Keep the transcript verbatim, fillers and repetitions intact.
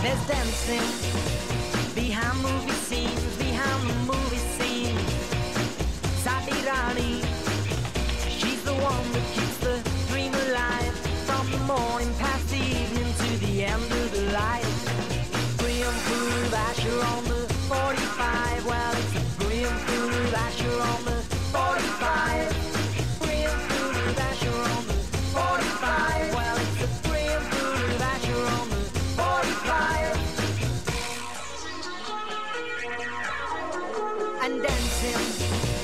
There's dancing behind movie scenes, behind the movie scene. Sadi Rani, she's the one that keeps the dream alive, from the morning past the evening to the end of the light. Graham full of Asher on the forty-five. Well, it's a Graham full of Asher on the forty-five. Graham full of Asher on the forty-five. Well, it's a Graham full of Asher on the forty-five. And dancing